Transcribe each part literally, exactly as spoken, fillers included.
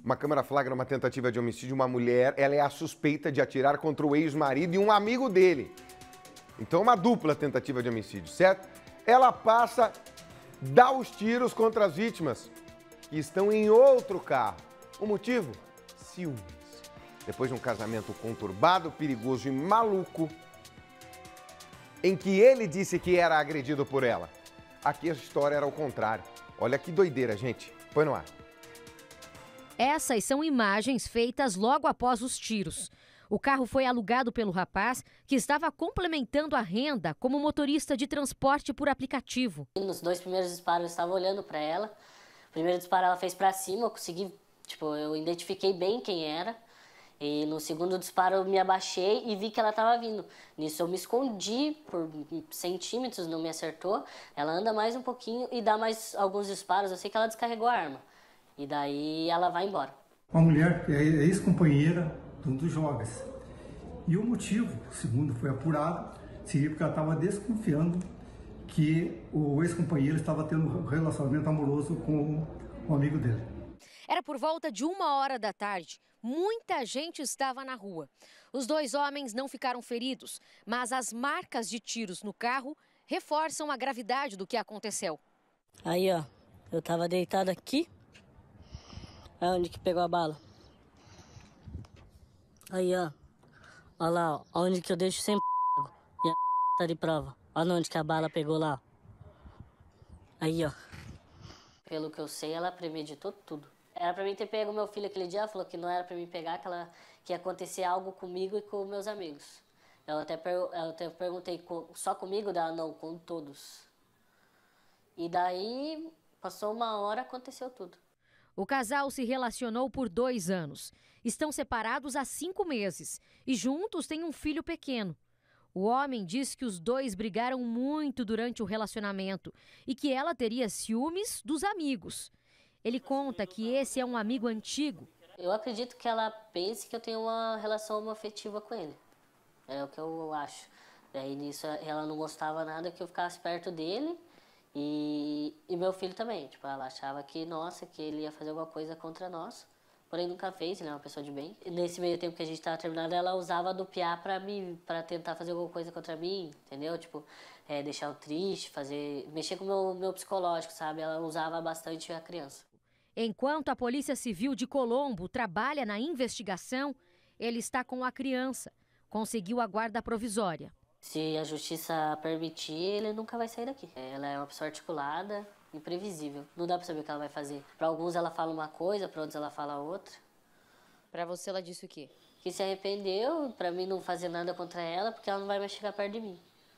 Uma câmera flagra uma tentativa de homicídio. Uma mulher, ela é a suspeita de atirar contra o ex-marido e um amigo dele. Então, uma dupla tentativa de homicídio, certo? Ela passa, dá os tiros contra as vítimas, que estão em outro carro. O motivo? Ciúmes. Depois de um casamento conturbado, perigoso e maluco, em que ele disse que era agredido por ela. Aqui a história era o contrário. Olha que doideira, gente. Põe no ar. Essas são imagens feitas logo após os tiros. O carro foi alugado pelo rapaz, que estava complementando a renda como motorista de transporte por aplicativo. Nos dois primeiros disparos eu estava olhando para ela. O primeiro disparo ela fez para cima, eu consegui, tipo, eu identifiquei bem quem era. E no segundo disparo eu me abaixei e vi que ela estava vindo. Nisso eu me escondi por centímetros, não me acertou. Ela anda mais um pouquinho e dá mais alguns disparos. Eu sei que ela descarregou a arma. E daí ela vai embora. Uma mulher que é ex-companheira de um dos jovens. E o motivo, segundo foi apurado, seria porque ela estava desconfiando que o ex-companheiro estava tendo um relacionamento amoroso com um amigo dele. Era por volta de uma hora da tarde. Muita gente estava na rua. Os dois homens não ficaram feridos, mas as marcas de tiros no carro reforçam a gravidade do que aconteceu. Aí, ó, eu tava deitado aqui. Aonde que pegou a bala? Aí, ó. Olha lá, ó. Onde que eu deixo sempre e a tá de prova. Olha onde que a bala pegou lá. Aí, ó. Pelo que eu sei, ela premeditou tudo. Era pra mim ter pego meu filho aquele dia, ela falou que não era pra mim pegar, que, ela, que ia acontecer algo comigo e com meus amigos. Eu até, per, eu até perguntei, só comigo? Dela, não, com todos. E daí, passou uma hora, aconteceu tudo. O casal se relacionou por dois anos. Estão separados há cinco meses e juntos têm um filho pequeno. O homem diz que os dois brigaram muito durante o relacionamento e que ela teria ciúmes dos amigos. Ele conta que esse é um amigo antigo. Eu acredito que ela pense que eu tenho uma relação homoafetiva com ele. É o que eu acho. Daí nisso ela não gostava nada que eu ficasse perto dele e, e meu filho também. Tipo, ela achava que, nossa, que ele ia fazer alguma coisa contra nós. Porém nunca fez, ele é uma pessoa de bem. E nesse meio tempo que a gente estava terminando, ela usava do piá pra, mim, pra tentar fazer alguma coisa contra mim, entendeu? Tipo, é, deixar eu triste, fazer, mexer com o meu, meu psicológico, sabe? Ela usava bastante a criança. Enquanto a Polícia Civil de Colombo trabalha na investigação, ele está com a criança. Conseguiu a guarda provisória. Se a justiça permitir, ele nunca vai sair daqui. Ela é uma pessoa articulada, imprevisível. Não dá pra saber o que ela vai fazer. Para alguns ela fala uma coisa, para outros ela fala outra. Para você ela disse o quê? Que se arrependeu, para mim não fazer nada contra ela, porque ela não vai mais chegar perto de mim.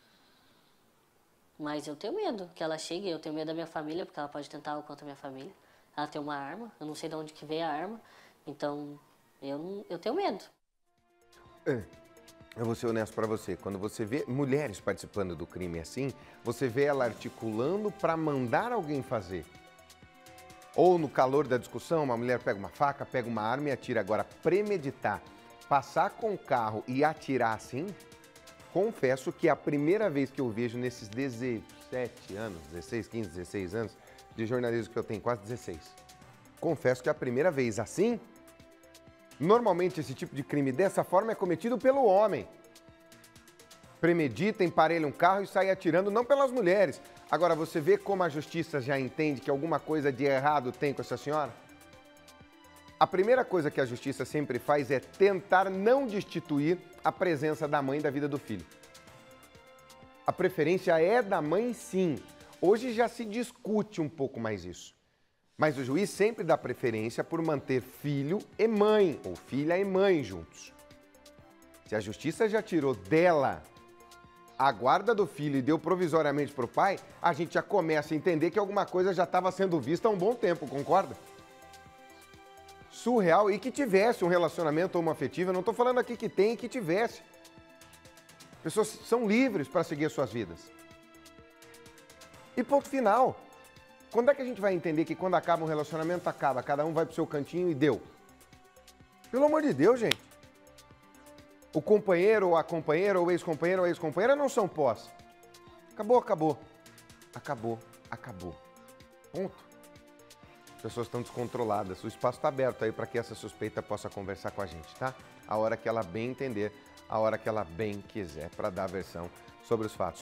Mas eu tenho medo que ela chegue, eu tenho medo da minha família, porque ela pode tentar algo contra a minha família. Ela tem uma arma, eu não sei de onde que veio a arma, então eu, não, eu tenho medo. É, eu vou ser honesto pra você, quando você vê mulheres participando do crime assim, você vê ela articulando pra mandar alguém fazer. Ou no calor da discussão, uma mulher pega uma faca, pega uma arma e atira. Agora, premeditar, passar com o carro e atirar assim, confesso que é a primeira vez que eu vejo nesses dezessete anos, dezesseis, quinze, dezesseis anos, de jornalismo que eu tenho, quase dezesseis. Confesso que é a primeira vez assim. Normalmente esse tipo de crime dessa forma é cometido pelo homem. Premedita, emparelha um carro e sai atirando, não pelas mulheres. Agora, você vê como a justiça já entende que alguma coisa de errado tem com essa senhora? A primeira coisa que a justiça sempre faz é tentar não destituir a presença da mãe da vida do filho. A preferência é da mãe, sim. Hoje já se discute um pouco mais isso. Mas o juiz sempre dá preferência por manter filho e mãe, ou filha e mãe juntos. Se a justiça já tirou dela a guarda do filho e deu provisoriamente para o pai, a gente já começa a entender que alguma coisa já estava sendo vista há um bom tempo, concorda? Surreal, e que tivesse um relacionamento homoafetivo, eu não estou falando aqui que tem e que tivesse. Pessoas são livres para seguir suas vidas. E ponto final. Quando é que a gente vai entender que quando acaba um relacionamento, acaba, cada um vai pro seu cantinho e deu? Pelo amor de Deus, gente. O companheiro ou a companheira, ou ex-companheiro ou ex-companheira não são pós. Acabou, acabou. Acabou, acabou. Ponto. pessoas estão descontroladas. O espaço está aberto aí para que essa suspeita possa conversar com a gente, tá? A hora que ela bem entender, a hora que ela bem quiser, para dar a versão sobre os fatos.